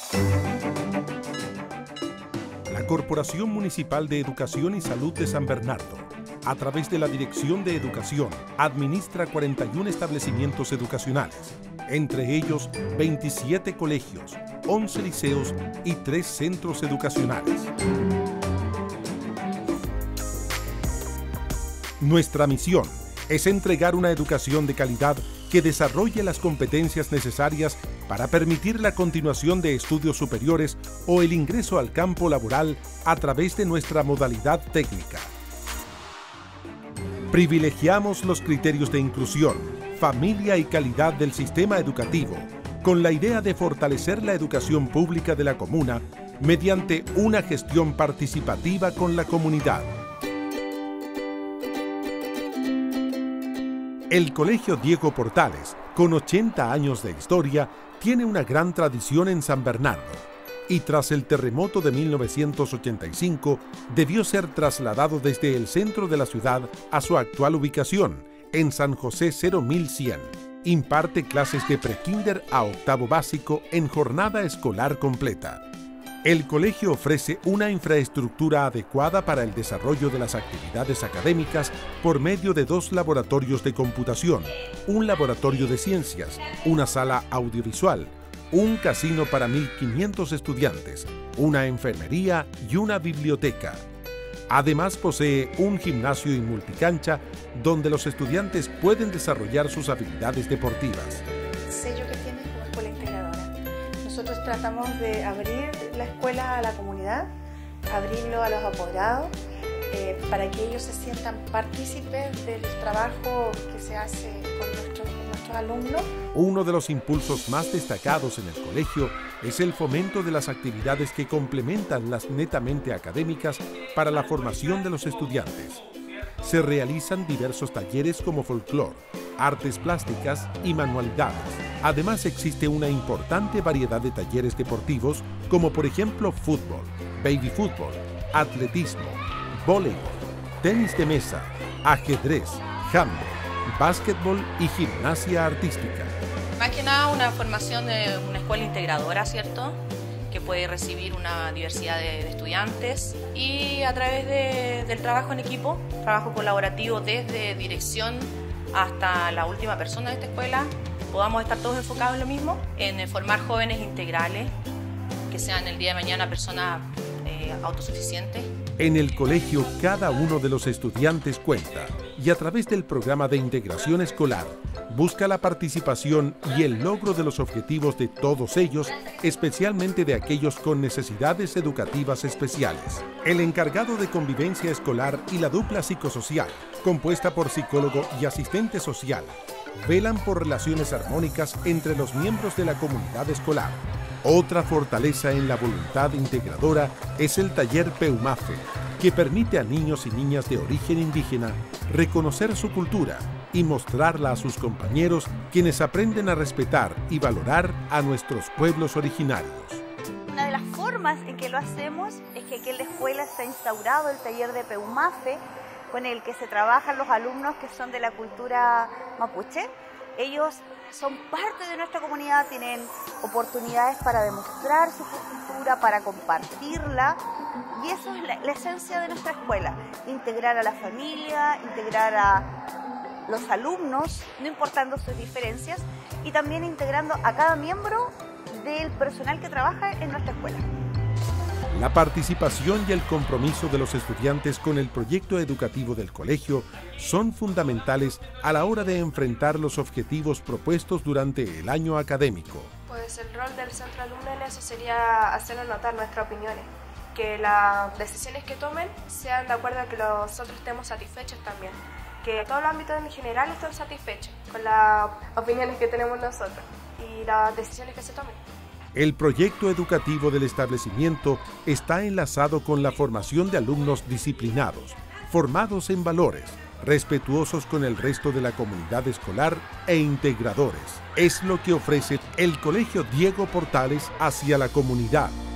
La Corporación Municipal de Educación y Salud de San Bernardo, a través de la Dirección de Educación, administra 41 establecimientos educacionales, entre ellos 27 colegios, 11 liceos y 3 centros educacionales. Nuestra misión es entregar una educación de calidad que desarrolle las competencias necesarias para permitir la continuación de estudios superiores o el ingreso al campo laboral a través de nuestra modalidad técnica. Privilegiamos los criterios de inclusión, familia y calidad del sistema educativo, con la idea de fortalecer la educación pública de la comuna mediante una gestión participativa con la comunidad. El Colegio Diego Portales, con 80 años de historia, tiene una gran tradición en San Bernardo y tras el terremoto de 1985 debió ser trasladado desde el centro de la ciudad a su actual ubicación, en San José 0100. Imparte clases de prekinder a octavo básico en jornada escolar completa. El colegio ofrece una infraestructura adecuada para el desarrollo de las actividades académicas por medio de 2 laboratorios de computación, un laboratorio de ciencias, una sala audiovisual, un casino para 1.500 estudiantes, una enfermería y una biblioteca. Además posee un gimnasio y multicancha donde los estudiantes pueden desarrollar sus habilidades deportivas. El sello que tiene como escuela integradora. Nosotros tratamos de abrir la escuela a la comunidad, abrirlo a los apoderados, para que ellos se sientan partícipes del trabajo que se hace con nuestros alumnos. Uno de los impulsos más destacados en el colegio es el fomento de las actividades que complementan las netamente académicas para la formación de los estudiantes. Se realizan diversos talleres como folclore, artes plásticas y manualidades. Además existe una importante variedad de talleres deportivos como por ejemplo fútbol, baby fútbol, atletismo, voleibol, tenis de mesa, ajedrez, handball, básquetbol y gimnasia artística. Más que nada una formación de una escuela integradora, ¿cierto? Que puede recibir una diversidad de estudiantes y a través del trabajo en equipo, trabajo colaborativo desde dirección hasta la última persona de esta escuela, podamos estar todos enfocados en lo mismo, en formar jóvenes integrales, que sean el día de mañana personas autosuficientes. En el colegio cada uno de los estudiantes cuenta y a través del programa de integración escolar busca la participación y el logro de los objetivos de todos ellos, especialmente de aquellos con necesidades educativas especiales. El encargado de convivencia escolar y la dupla psicosocial, compuesta por psicólogo y asistente social, velan por relaciones armónicas entre los miembros de la comunidad escolar. Otra fortaleza en la voluntad integradora es el taller Peumafe, que permite a niños y niñas de origen indígena reconocer su cultura y mostrarla a sus compañeros, quienes aprenden a respetar y valorar a nuestros pueblos originarios. Una de las formas en que lo hacemos es que aquí en la escuela se ha instaurado el taller de Peumafe, con el que se trabajan los alumnos que son de la cultura mapuche. Ellos son parte de nuestra comunidad, tienen oportunidades para demostrar su cultura, para compartirla, y eso es la esencia de nuestra escuela: integrar a la familia, integrar a los alumnos, no importando sus diferencias, y también integrando a cada miembro del personal que trabaja en nuestra escuela. La participación y el compromiso de los estudiantes con el proyecto educativo del colegio son fundamentales a la hora de enfrentar los objetivos propuestos durante el año académico. Pues el rol del centro alumno en eso sería hacernos notar nuestras opiniones, que las decisiones que tomen sean de acuerdo a que nosotros estemos satisfechos también, que todos los ámbitos en general estén satisfechos con las opiniones que tenemos nosotros y las decisiones que se tomen. El proyecto educativo del establecimiento está enlazado con la formación de alumnos disciplinados, formados en valores, respetuosos con el resto de la comunidad escolar e integradores. Es lo que ofrece el Colegio Diego Portales hacia la comunidad.